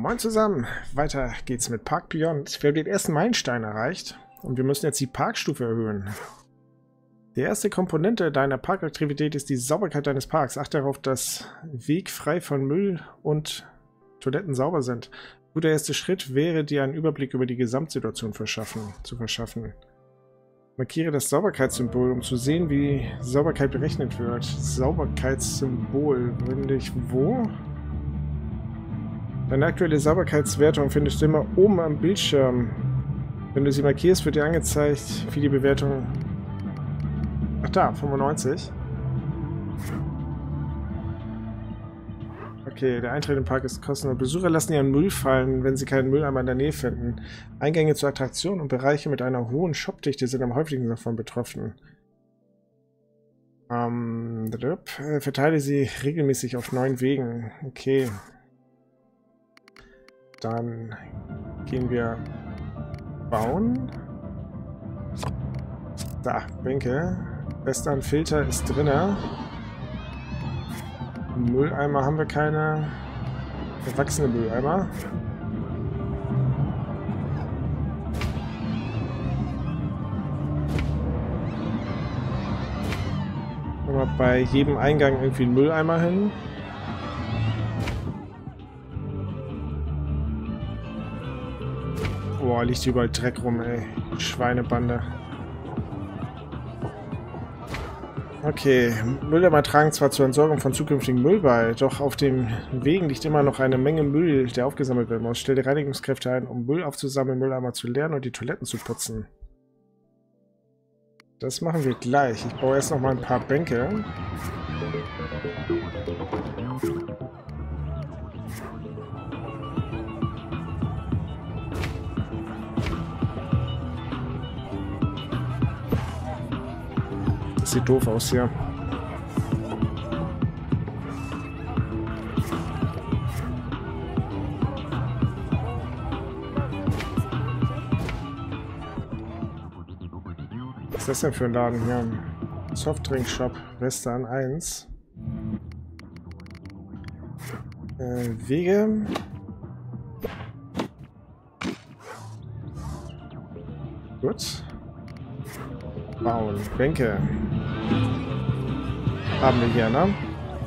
Moin zusammen, weiter geht's mit Park Beyond. Wir haben den ersten Meilenstein erreicht und wir müssen jetzt die Parkstufe erhöhen. Die erste Komponente deiner Parkaktivität ist die Sauberkeit deines Parks. Achte darauf, dass Weg frei von Müll und Toiletten sauber sind. Ein guter erster Schritt wäre, dir einen Überblick über die Gesamtsituation zu verschaffen. Markiere das Sauberkeitssymbol, um zu sehen, wie Sauberkeit berechnet wird. Sauberkeitssymbol, finde ich wo? Deine aktuelle Sauberkeitswertung findest du immer oben am Bildschirm. Wenn du sie markierst, wird dir angezeigt, wie die Bewertung... Ach da, 95. Okay, der Eintritt im Park ist kostenlos. Besucher lassen ihren Müll fallen, wenn sie keinen Mülleimer in der Nähe finden. Eingänge zu Attraktionen und Bereiche mit einer hohen Shopdichte sind am häufigsten davon betroffen. Verteile sie regelmäßig auf 9 Wegen. Okay. Dann gehen wir bauen. Da, Bänke. Bester Filter ist drinne. Mülleimer haben wir keine. Erwachsene Mülleimer. Machen wir bei jedem Eingang irgendwie einen Mülleimer hin. Boah, liegt überall Dreck rum, ey. Schweinebande. Okay, Mülleimer tragen zwar zur Entsorgung von zukünftigen Müll bei, doch auf den Wegen liegt immer noch eine Menge Müll, der aufgesammelt werden muss. Stell die Reinigungskräfte ein, um Müll aufzusammeln, Mülleimer zu leeren und die Toiletten zu putzen. Das machen wir gleich. Ich baue erst noch mal ein paar Bänke. Das sieht doof aus hier. Was ist das denn für ein Laden hier? Softdrink-Shop, Western 1. Wege. Gut. Bauen. Bänke. Haben wir hier, ne?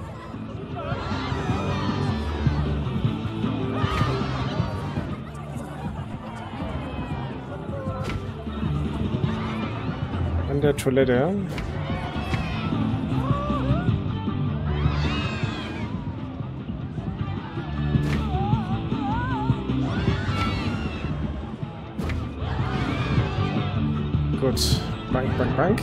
An der Toilette. Gut. Bank, Bank, Bank.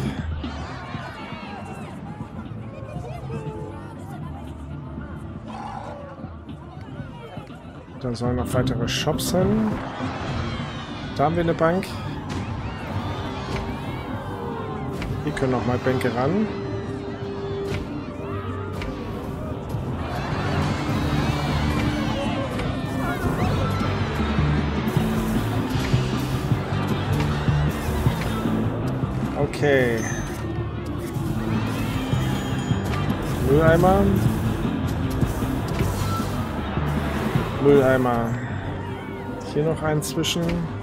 Da sollen noch weitere Shops hin. Da haben wir eine Bank. Hier können noch mal Bänke ran. Okay. Mülleimer. Mülleimer. Hier noch einen zwischen.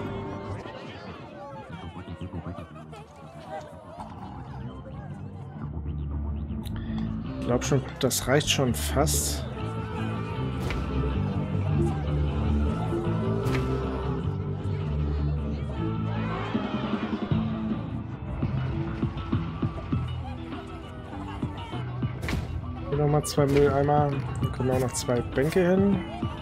Ich glaube schon, das reicht schon fast. Hier nochmal 2 Mülleimer. Hier kommen auch noch 2 Bänke hin.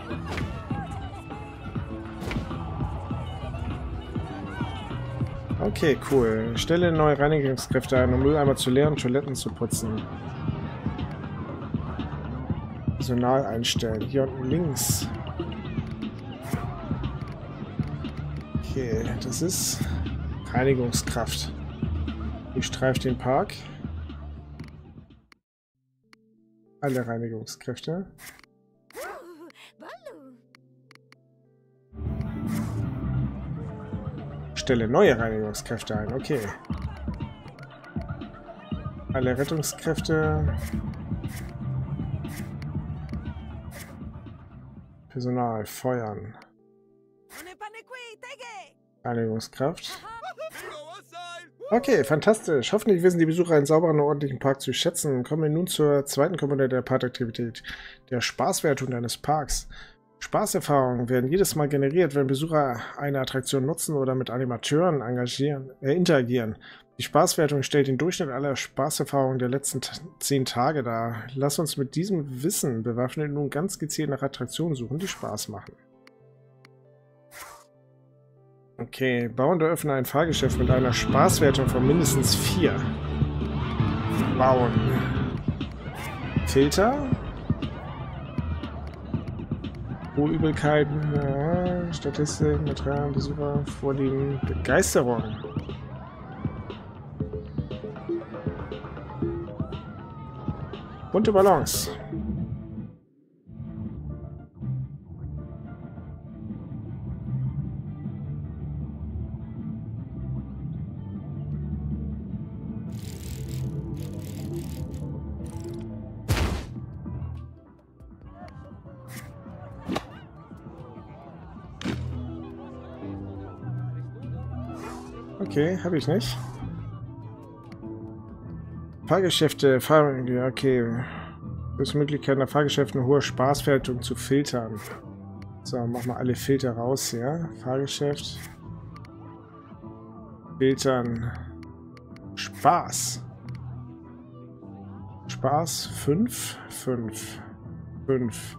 Okay, cool. Stelle neue Reinigungskräfte ein, um Mülleimer zu leeren und Toiletten zu putzen. Personal einstellen. Hier unten links. Okay, das ist Reinigungskraft. Ich streife den Park. Alle Reinigungskräfte. Stelle neue Reinigungskräfte ein. Okay. Alle Rettungskräfte. Personal, feuern. Reinigungskraft. Okay, fantastisch. Hoffentlich wissen die Besucher einen sauberen und ordentlichen Park zu schätzen. Kommen wir nun zur zweiten Komponente der Parkaktivität, der Spaßwertung deines Parks. Spaßerfahrungen werden jedes Mal generiert, wenn Besucher eine Attraktion nutzen oder mit Animateuren interagieren. Die Spaßwertung stellt den Durchschnitt aller Spaßerfahrungen der letzten 10 Tage dar. Lass uns mit diesem Wissen bewaffnet nun ganz gezielt nach Attraktionen suchen, die Spaß machen. Okay, bauen und eröffne ein Fahrgeschäft mit einer Spaßwertung von mindestens 4. Bauen. Filter. Übelkeiten, ja, Statistik, Material, Besucher, Vorlieben, Begeisterung. Bunte Balance. Okay, habe ich nicht. Fahrgeschäfte, okay. Es ist Möglichkeit, nach Fahrgeschäften eine hohe Spaßwertung zu filtern. So, machen wir alle Filter raus hier. Fahrgeschäft. Filtern. Spaß. Spaß 5. 5. 5.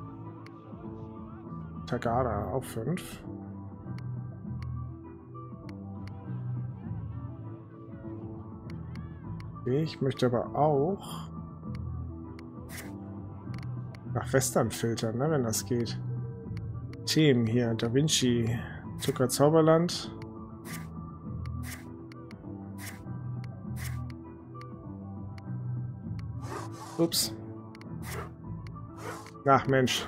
Tagada auch 5. Ich möchte aber auch nach Western filtern, ne, wenn das geht. Themen hier, Da Vinci, Zucker Zauberland. Ups. Ach Mensch.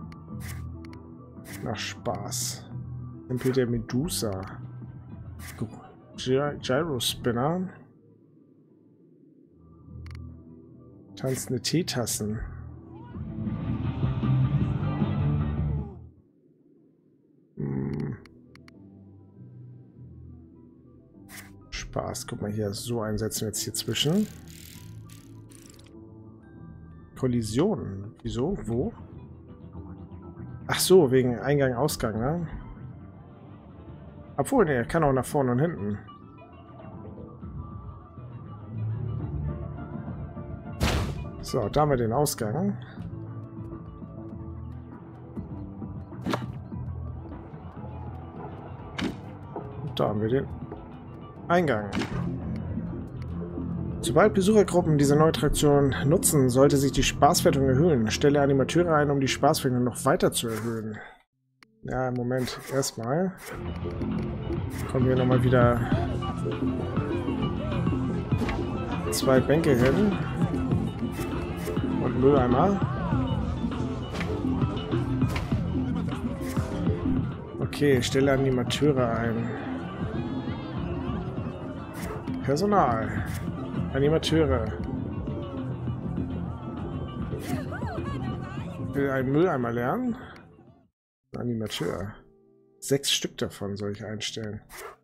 Nach Spaß. Tempel der Medusa. Gyrospinner. Tanzende Teetassen. Spaß. Guck mal hier, so einsetzen wir jetzt hier zwischen. Kollision. Wieso? Wo? Ach so, wegen Eingang, Ausgang, ne? Obwohl, ne, er kann auch nach vorne und hinten. So, da haben wir den Ausgang. Und da haben wir den Eingang. Sobald Besuchergruppen diese neue Attraktion nutzen, sollte sich die Spaßwertung erhöhen. Stelle Animateure ein, um die Spaßwertung noch weiter zu erhöhen. Ja, im Moment erstmal. Kommen wir nochmal wieder 2 Bänke hin. Und Mülleimer. Okay, stelle Animateure ein. Personal. Animateure. Will einen Mülleimer lernen? Animateur. 6 Stück davon soll ich einstellen.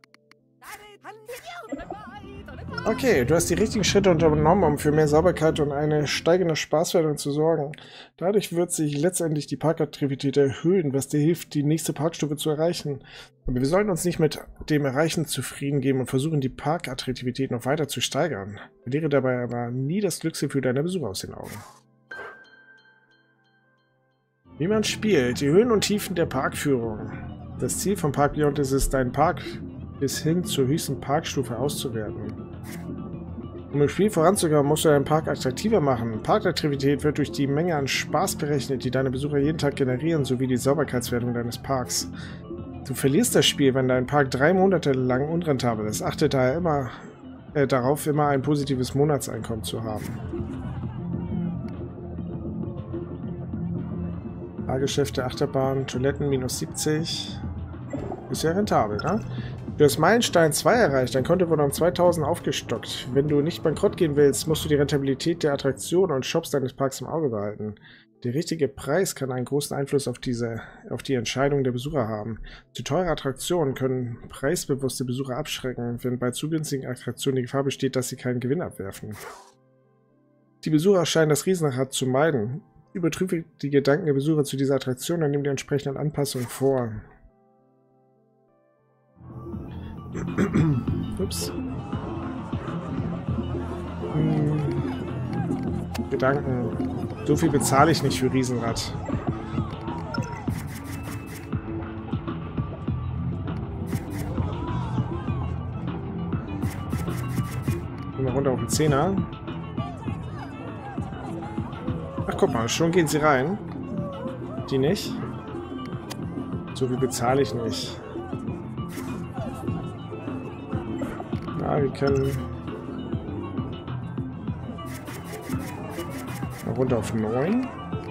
Okay, du hast die richtigen Schritte unternommen, um für mehr Sauberkeit und eine steigende Spaßwertung zu sorgen. Dadurch wird sich letztendlich die Parkaktivität erhöhen, was dir hilft, die nächste Parkstufe zu erreichen. Aber wir sollten uns nicht mit dem Erreichen zufrieden geben und versuchen, die Parkattraktivität noch weiter zu steigern. Verliere dabei aber nie das Glücksgefühl deiner Besucher aus den Augen. Wie man spielt, die Höhen und Tiefen der Parkführung. Das Ziel von Park Beyond ist es, deinen Park bis hin zur höchsten Parkstufe auszuwerten. Um im Spiel voranzukommen, musst du deinen Park attraktiver machen. Parkattraktivität wird durch die Menge an Spaß berechnet, die deine Besucher jeden Tag generieren, sowie die Sauberkeitswertung deines Parks. Du verlierst das Spiel, wenn dein Park 3 Monate lang unrentabel ist. Achte daher immer darauf, immer ein positives Monatseinkommen zu haben. Fahrgeschäfte, Achterbahn, Toiletten, minus 70. Ist ja rentabel, ne? Du hast Meilenstein 2 erreicht, dein Konto wurde um 2000 aufgestockt. Wenn du nicht bankrott gehen willst, musst du die Rentabilität der Attraktionen und Shops deines Parks im Auge behalten. Der richtige Preis kann einen großen Einfluss auf die Entscheidung der Besucher haben. Zu teure Attraktionen können preisbewusste Besucher abschrecken, wenn bei zu günstigen Attraktionen die Gefahr besteht, dass sie keinen Gewinn abwerfen. Die Besucher scheinen das Riesenrad zu meiden. Überprüfe die Gedanken der Besucher zu dieser Attraktion und nimm die entsprechenden Anpassungen vor. Ups. Gedanken. So viel bezahle ich nicht für Riesenrad. Gehen wir runter auf den 10er. Ach, guck mal, schon gehen sie rein. Die nicht. So viel bezahle ich nicht. Ja, wir können... runter auf 9.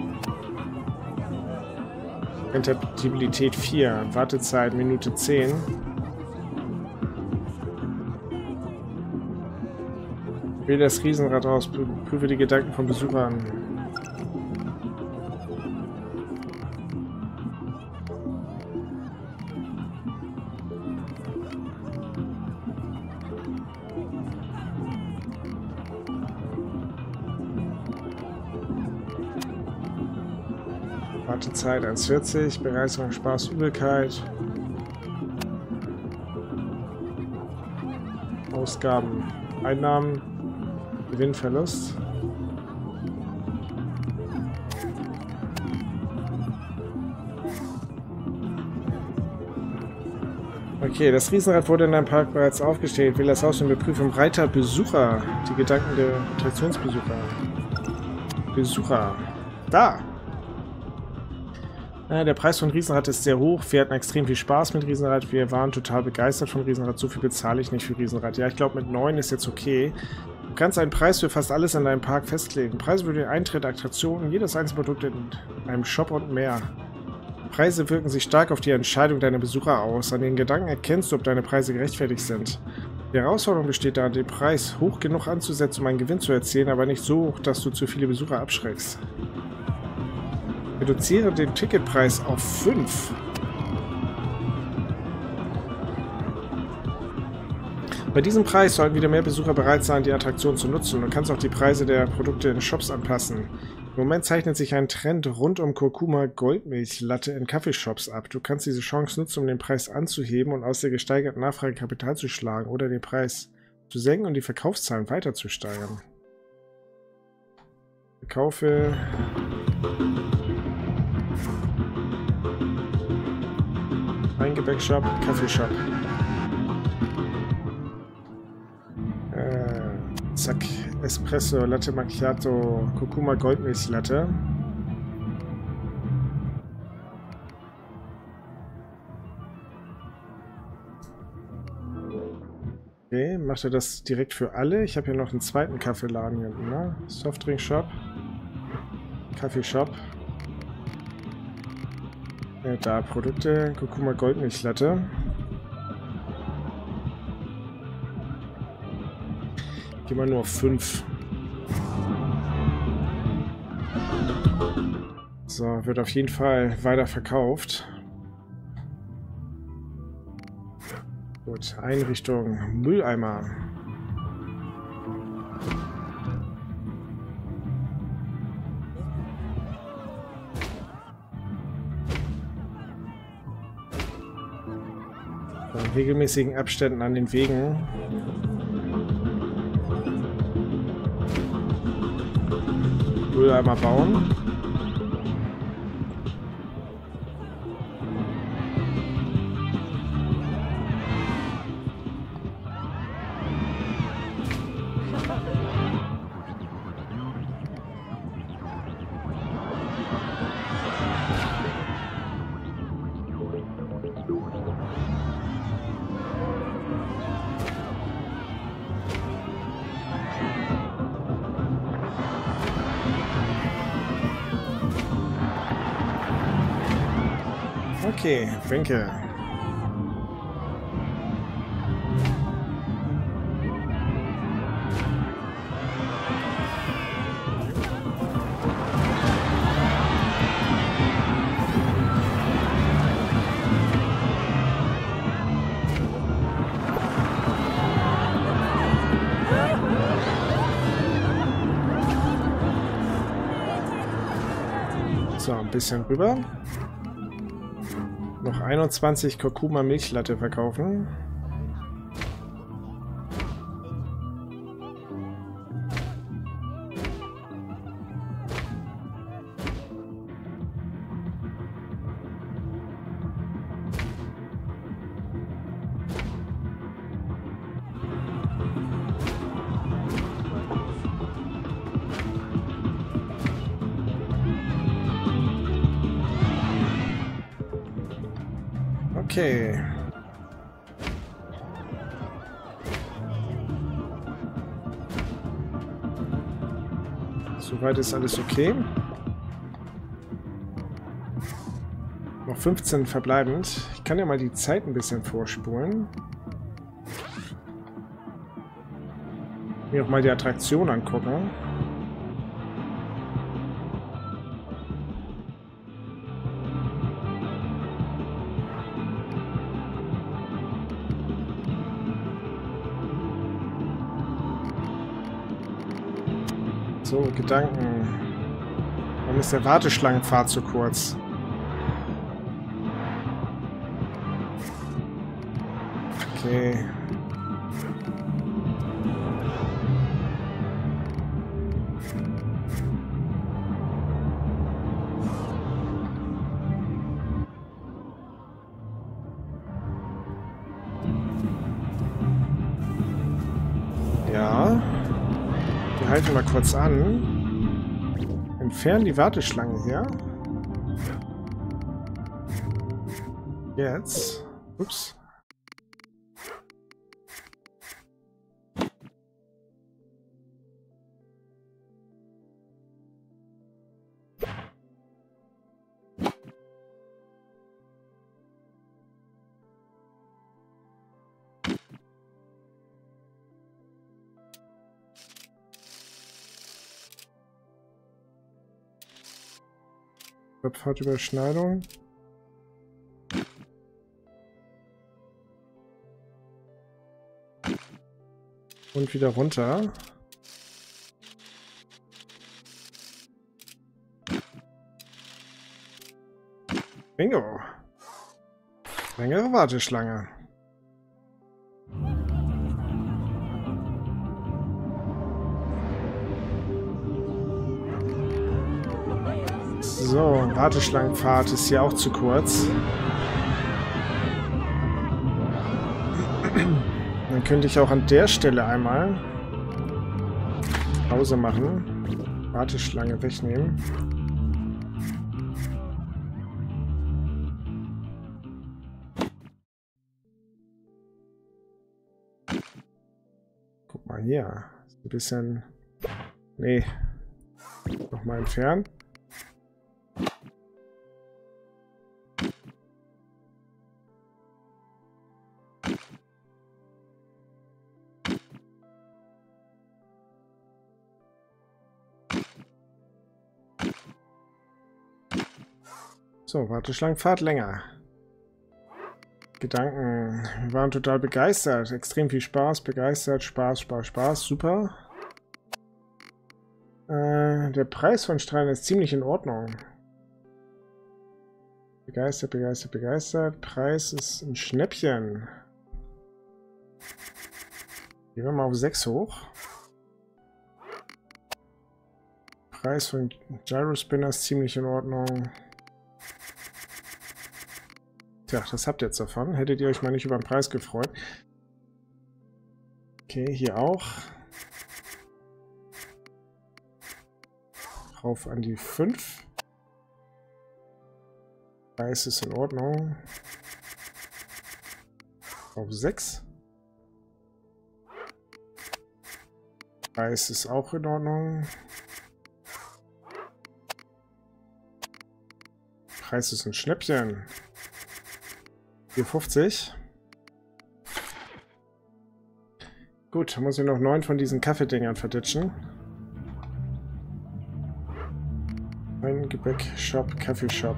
Rentabilität 4. Wartezeit Minute 10. Wähle das Riesenrad aus. Prüfe die Gedanken von Besuchern. Wartezeit 1,40, Begeisterung, Spaß, Übelkeit. Ausgaben, Einnahmen, Gewinn, Verlust. Okay, das Riesenrad wurde in deinem Park bereits aufgestellt. Wähle das aus und überprüfe im Reiter Besucher. Die Gedanken der Attraktionsbesucher. Besucher. Da! Der Preis von Riesenrad ist sehr hoch. Wir hatten extrem viel Spaß mit Riesenrad. Wir waren total begeistert von Riesenrad. So viel bezahle ich nicht für Riesenrad. Ja, ich glaube mit 9 ist jetzt okay. Du kannst einen Preis für fast alles in deinem Park festlegen. Preise für den Eintritt, Attraktionen, jedes einzelne Produkt in einem Shop und mehr. Preise wirken sich stark auf die Entscheidung deiner Besucher aus. An den Gedanken erkennst du, ob deine Preise gerechtfertigt sind. Die Herausforderung besteht darin, den Preis hoch genug anzusetzen, um einen Gewinn zu erzielen, aber nicht so hoch, dass du zu viele Besucher abschreckst. Reduziere den Ticketpreis auf 5. Bei diesem Preis sollten wieder mehr Besucher bereit sein, die Attraktion zu nutzen. Du kannst auch die Preise der Produkte in Shops anpassen. Im Moment zeichnet sich ein Trend rund um Kurkuma Goldmilch-Latte in Kaffeeshops ab. Du kannst diese Chance nutzen, um den Preis anzuheben und aus der gesteigerten Nachfrage Kapital zu schlagen oder den Preis zu senken und die Verkaufszahlen weiter zu steigern. Verkaufe... Weingebäckshop, Kaffeeshop. Zack, Espresso, Latte Macchiato, Kurkuma Goldmilch-Latte. Okay, macht er das direkt für alle? Ich habe hier noch einen zweiten Kaffeeladen hier unten, ne? Softdrink-Shop. Kaffeeshop. Da, Produkte, Kurkuma Goldmilch-Latte. Gehen wir nur auf 5. So, wird auf jeden Fall weiter verkauft. Gut, Einrichtung, Mülleimer. In regelmäßigen Abständen an den Wegen. Mülleimer bauen. Okay, Bänke. So, ein bisschen rüber. Noch 21 Kurkuma Milchlatte verkaufen. Okay. Soweit ist alles okay. Noch 15 verbleibend. Ich kann ja mal die Zeit ein bisschen vorspulen. Mir auch mal die Attraktion angucken. So, Gedanken. Warum ist der Warteschlangenpfad zu kurz? Okay. Ja. Wir halten mal kurz an. Entfernen die Warteschlange hier. Jetzt. Ups. Pfadüberschneidung. Und wieder runter. Bingo. Längere Warteschlange. So, Warteschlangenpfad ist hier auch zu kurz. Dann könnte ich auch an der Stelle einmal Pause machen. Warteschlange wegnehmen. Guck mal hier. Ein bisschen... Nee. Nochmal entfernen. So, Warteschlangenfahrt länger. Gedanken. Wir waren total begeistert. Extrem viel Spaß, begeistert, Spaß, Spaß, Spaß. Super. Der Preis von Strahlen ist ziemlich in Ordnung. Begeistert, begeistert, begeistert. Preis ist ein Schnäppchen. Gehen wir mal auf 6 hoch. Preis von Gyrospinner ist ziemlich in Ordnung. Tja, das habt ihr jetzt davon. Hättet ihr euch mal nicht über den Preis gefreut. Okay, hier auch. Rauf an die 5. Preis ist in Ordnung. Auf 6. Preis ist auch in Ordnung. Preis ist ein Schnäppchen. 4,50. Gut, dann muss ich noch 9 von diesen Kaffeedingern verditschen. Ein Gebäck-Shop, Kaffeeshop.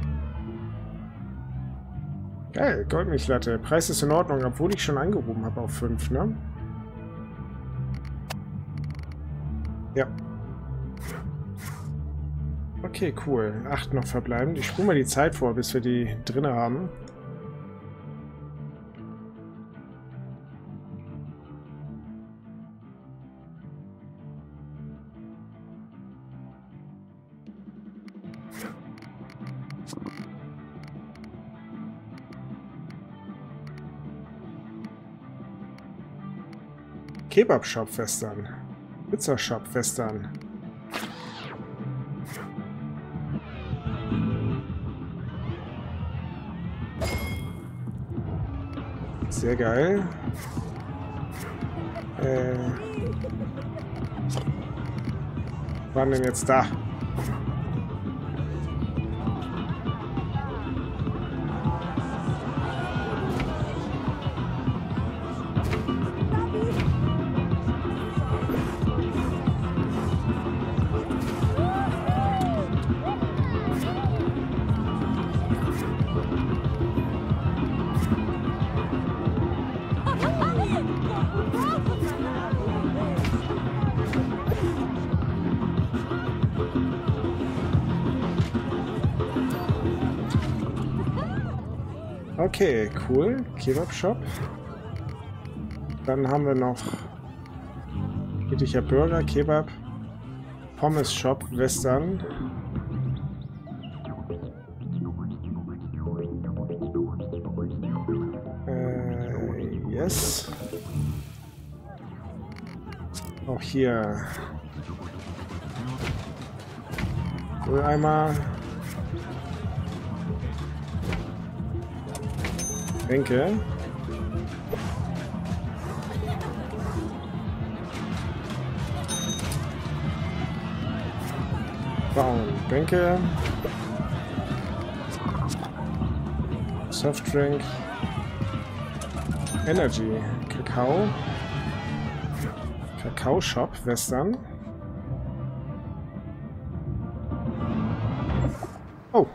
Geil, Goldmilchlatte. Preis ist in Ordnung, obwohl ich schon angehoben habe auf 5, ne? Ja. Okay, cool. 8 noch verbleiben. Ich spule mal die Zeit vor, bis wir die drinne haben. Kebab-Shop Western. Pizza-Shop Western. Sehr geil. Wann denn jetzt da? Okay, cool. Kebab-Shop. Dann haben wir noch jegliche Burger, Kebab, Pommes-Shop, Western. Yes. Auch hier Mülleimer. Bänke. Bauen. Bänke. Softdrink. Energy. Kakao. Kakao-Shop. Western. Oh.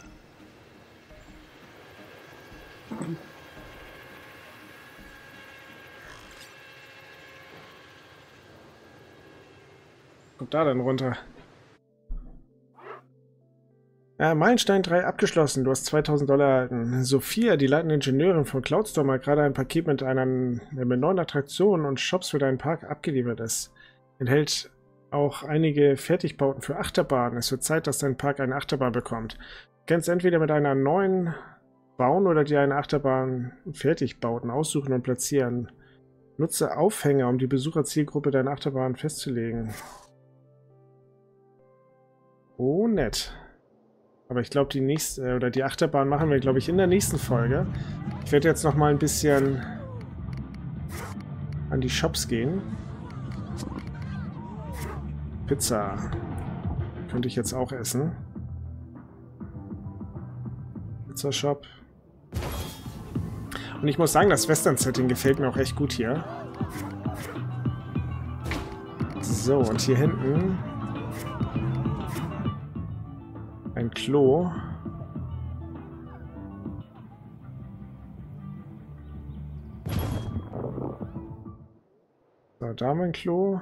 Kommt da denn runter? Meilenstein 3 abgeschlossen. Du hast 2000 $ erhalten. Sophia, die leitende Ingenieurin von Cloudstorm, hat gerade ein Paket mit neuen Attraktionen und Shops für deinen Park abgeliefert. Es enthält auch einige Fertigbauten für Achterbahnen. Es wird Zeit, dass dein Park eine Achterbahn bekommt. Du kannst entweder mit einer neuen bauen oder dir eine Achterbahn Fertigbauten aussuchen und platzieren. Nutze Aufhänger, um die Besucherzielgruppe deiner Achterbahn festzulegen. Oh, nett. Aber ich glaube, die Achterbahn machen wir, glaube ich, in der nächsten Folge. Ich werde jetzt noch mal ein bisschen an die Shops gehen. Pizza. Könnte ich jetzt auch essen. Pizza-Shop. Und ich muss sagen, das Western-Setting gefällt mir auch echt gut hier. So, und hier hinten ein Klo. So, da haben wir ein Klo.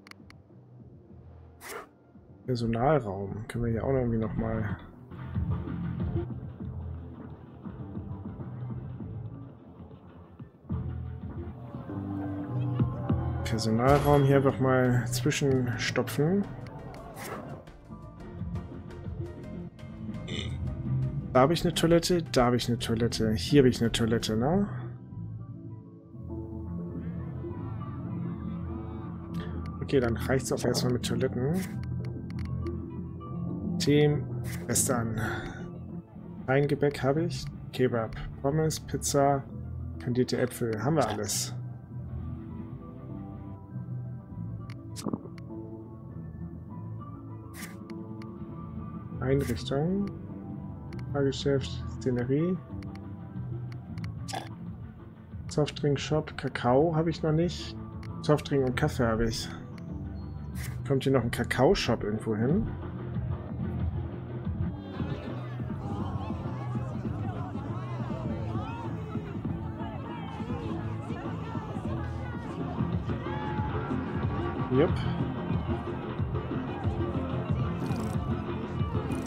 Personalraum. Können wir hier auch irgendwie nochmal... Personalraum hier einfach mal zwischenstopfen. Da habe ich eine Toilette, da habe ich eine Toilette, hier habe ich eine Toilette, ne? Okay, dann reicht es auch erstmal mit Toiletten. Team Western. Gebäck habe ich. Kebab, Pommes, Pizza, kandierte Äpfel. Haben wir alles. Einrichtung. Fahrgeschäft, Szenerie. Softdrink Shop, Kakao habe ich noch nicht. Softdrink und Kaffee habe ich. Kommt hier noch ein Kakao-Shop irgendwo hin? Jupp.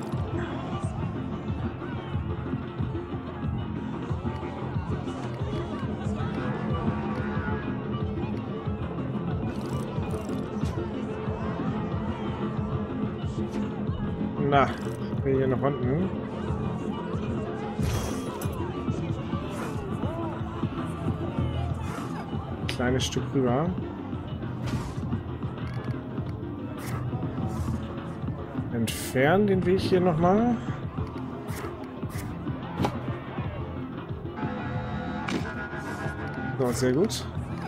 Ah, ich will hier nach unten. Kleines Stück rüber. Entfernen den Weg hier nochmal. So, sehr gut.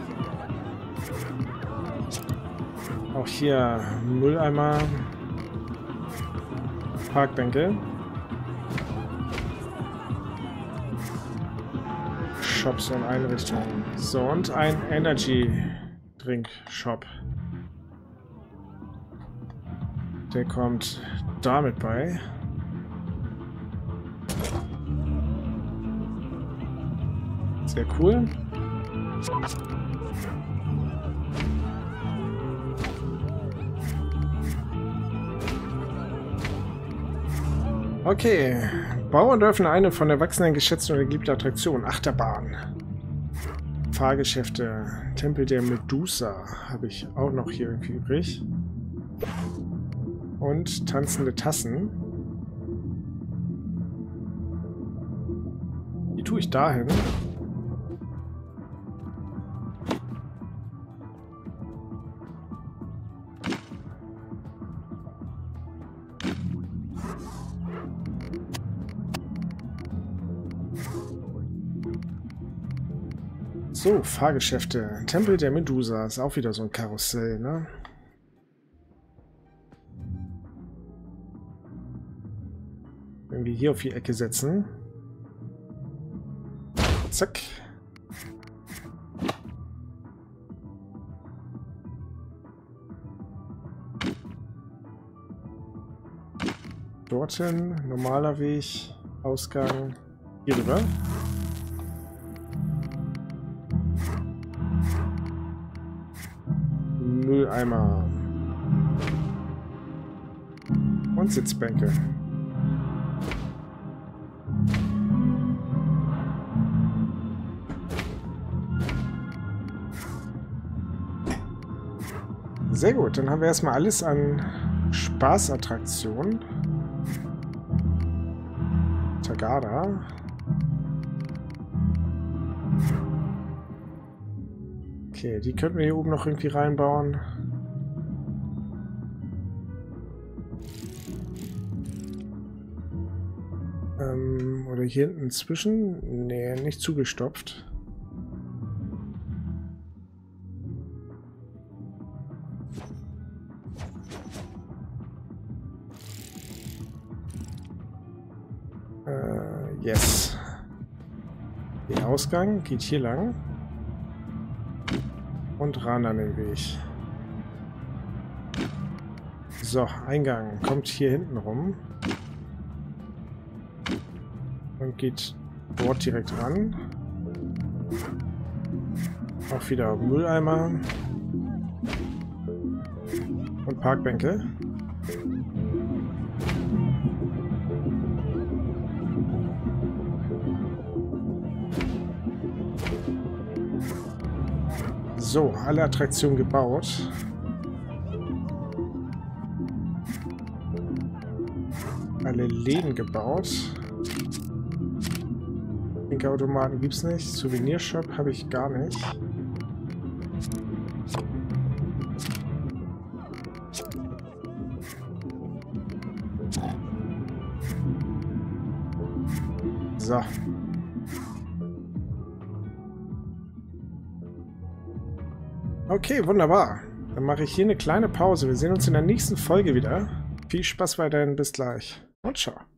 Auch hier Mülleimer. Parkbänke. Shops und Einrichtungen. So, und ein Energy Drink Shop. Der kommt damit bei. Sehr cool. Okay. Bauern dürfen eine von Erwachsenen geschätzte und geliebte Attraktion. Achterbahn. Fahrgeschäfte. Tempel der Medusa habe ich auch noch hier irgendwie übrig. Und tanzende Tassen. Die tue ich dahin. So, Fahrgeschäfte. Tempel der Medusa. Ist auch wieder so ein Karussell, ne? Wenn wir hier auf die Ecke setzen. Zack. Dorthin, normaler Weg, Ausgang, hier rüber. Mülleimer. Und Sitzbänke. Sehr gut, dann haben wir erstmal alles an Spaßattraktionen. Tagada. Okay, die könnten wir hier oben noch irgendwie reinbauen. Oder hier hinten zwischen? Nee, nicht zugestopft. Yes. Der Ausgang geht hier lang. Und ran an den Weg. So, Eingang kommt hier hinten rum. Und geht dort direkt ran. Auch wieder Mülleimer. Und Parkbänke. So, alle Attraktionen gebaut. Alle Läden gebaut. Trinkautomaten gibt es nicht. Souvenirshop habe ich gar nicht. So. Okay, wunderbar. Dann mache ich hier eine kleine Pause. Wir sehen uns in der nächsten Folge wieder. Viel Spaß weiterhin, bis gleich und ciao.